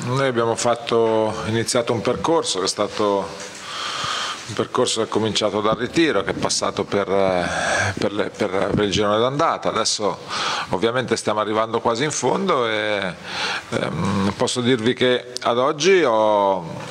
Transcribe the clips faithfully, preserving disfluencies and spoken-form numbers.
Noi abbiamo fatto, iniziato un percorso che è stato un percorso che è cominciato dal ritiro, che è passato per, per, le, per, per il girone d'andata. Adesso ovviamente stiamo arrivando quasi in fondo e ehm, posso dirvi che ad oggi ho...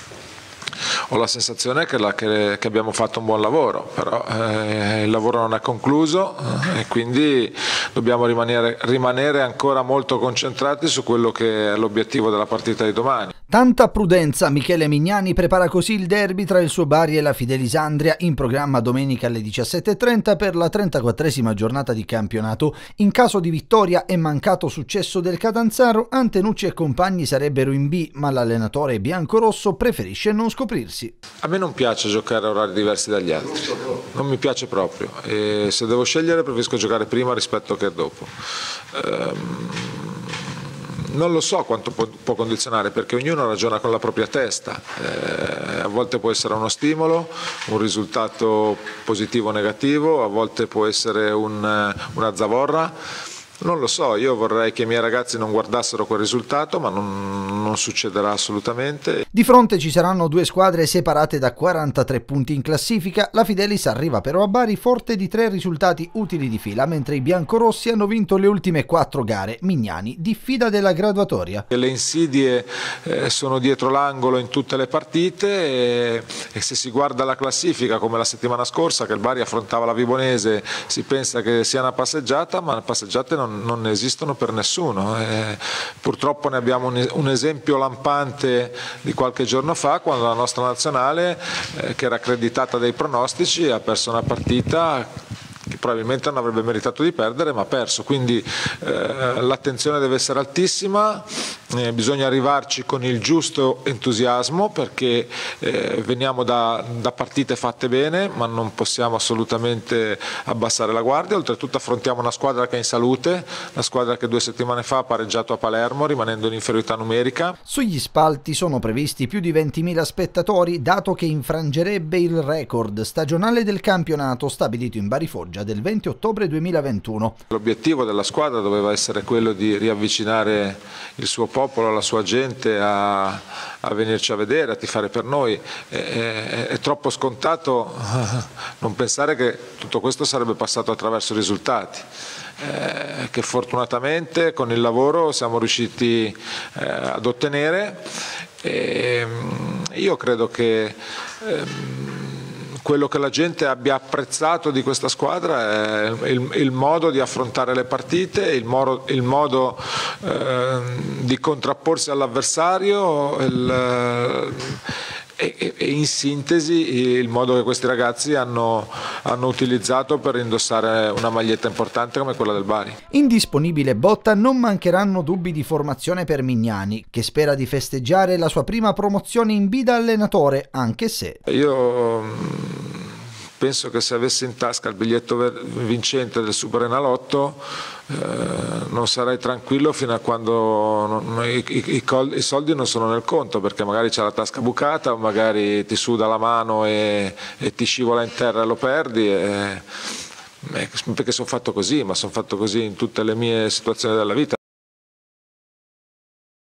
Ho la sensazione che, la, che, che abbiamo fatto un buon lavoro, però eh, il lavoro non è concluso eh, e quindi dobbiamo rimanere, rimanere ancora molto concentrati su quello che è l'obiettivo della partita di domani. Tanta prudenza, Michele Mignani prepara così il derby tra il suo Bari e la Fidelisandria, in programma domenica alle diciassette e trenta per la trentaquattresima giornata di campionato. In caso di vittoria e mancato successo del Catanzaro, Antenucci e compagni sarebbero in B, ma l'allenatore biancorosso preferisce non scoprirsi. A me non piace giocare a orari diversi dagli altri, non mi piace proprio, e se devo scegliere preferisco giocare prima rispetto che dopo. Ehm, non lo so quanto può, può condizionare, perché ognuno ragiona con la propria testa, eh, a volte può essere uno stimolo, un risultato positivo o negativo, a volte può essere un, una zavorra. Non lo so, io vorrei che i miei ragazzi non guardassero quel risultato, ma non, non succederà assolutamente. Di fronte ci saranno due squadre separate da quarantatré punti in classifica. La Fidelis arriva però a Bari forte di tre risultati utili di fila, mentre i biancorossi hanno vinto le ultime quattro gare. Mignani diffida della graduatoria. Le insidie eh, sono dietro l'angolo in tutte le partite e, e se si guarda la classifica come la settimana scorsa, che il Bari affrontava la Vibonese, si pensa che sia una passeggiata, ma le passeggiate non non esistono per nessuno. Eh, purtroppo ne abbiamo un, un esempio lampante di qualche giorno fa, quando la nostra nazionale, eh, che era accreditata dai pronostici, ha perso una partita che probabilmente non avrebbe meritato di perdere, ma ha perso. Quindi eh, l'attenzione deve essere altissima, eh, bisogna arrivarci con il giusto entusiasmo, perché eh, veniamo da, da partite fatte bene, ma non possiamo assolutamente abbassare la guardia. Oltretutto affrontiamo una squadra che è in salute, una squadra che due settimane fa ha pareggiato a Palermo rimanendo in inferiorità numerica. Sugli spalti sono previsti più di ventimila spettatori, dato che infrangerebbe il record stagionale del campionato stabilito in Bari Foggia del venti ottobre duemilaventuno. L'obiettivo della squadra doveva essere quello di riavvicinare il suo popolo, la sua gente a, a venirci a vedere, a tifare per noi. È, è, è troppo scontato non pensare che tutto questo sarebbe passato attraverso i risultati, eh, che fortunatamente con il lavoro siamo riusciti eh, ad ottenere. E, io credo che ehm, quello che la gente abbia apprezzato di questa squadra è il, il modo di affrontare le partite, il modo, il modo eh, di contrapporsi all'avversario e, e, e in sintesi il modo che questi ragazzi hanno, hanno utilizzato per indossare una maglietta importante come quella del Bari. Indisponibile Botta, non mancheranno dubbi di formazione per Mignani, che spera di festeggiare la sua prima promozione in B da allenatore, anche se... Io penso che se avessi in tasca il biglietto vincente del Super Enalotto eh, non sarei tranquillo fino a quando non, i, i, i soldi non sono nel conto, perché magari c'è la tasca bucata o magari ti suda la mano e, e ti scivola in terra e lo perdi. E, perché sono fatto così, ma sono fatto così in tutte le mie situazioni della vita.